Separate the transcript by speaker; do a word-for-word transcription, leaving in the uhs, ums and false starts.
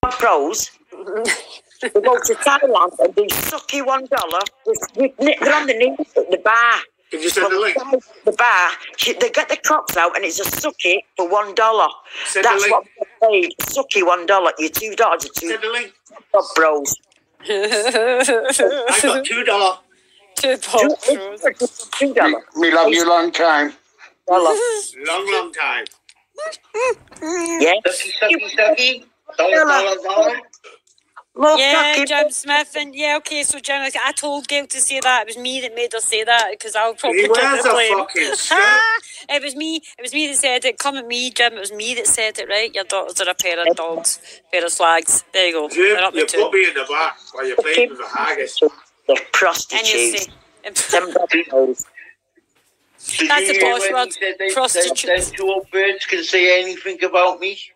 Speaker 1: pros. We go to Thailand and they suck you one dollar. They're on the knees at the bar.
Speaker 2: Did you send the link?
Speaker 1: The bar, they get the crops out and it's a sucky for one dollar. That's what we paid. Sucky one dollar. Your two dollars are two.
Speaker 2: Send the link.
Speaker 1: Pop bros.
Speaker 2: I got two dollar.
Speaker 3: Two pop bros.
Speaker 1: Two dollar.
Speaker 4: We love you long time.
Speaker 1: Dollar.
Speaker 2: Long, long time.
Speaker 1: Yeah.
Speaker 5: Sucky, sucky, sucky. Dollar, dollar, dollar.
Speaker 1: Love
Speaker 3: Yeah,
Speaker 1: sucky.
Speaker 3: Jim Smith, and yeah, okay, so Jim, I told Gail to say that. It was me that made her say that, because I'll probably
Speaker 2: He
Speaker 3: take
Speaker 2: wears
Speaker 3: the
Speaker 2: a
Speaker 3: blame.
Speaker 2: fucking skirt.
Speaker 3: It was me, it was me that said it. Come at me, Jim, it was me that said it, right? Your daughters are a pair of dogs, pair of slags. There you go.
Speaker 2: Jim,
Speaker 3: They're up
Speaker 2: you
Speaker 3: the two.
Speaker 2: put me in the back while you're playing with the haggis.
Speaker 1: The
Speaker 3: And you
Speaker 1: prostitutes.
Speaker 3: see,
Speaker 1: Them bros.
Speaker 5: Did
Speaker 3: That's
Speaker 5: you
Speaker 3: a
Speaker 5: hear
Speaker 3: posh
Speaker 5: when
Speaker 3: word,
Speaker 5: he said they,
Speaker 3: prostitutes.
Speaker 5: them two old birds can say anything about me?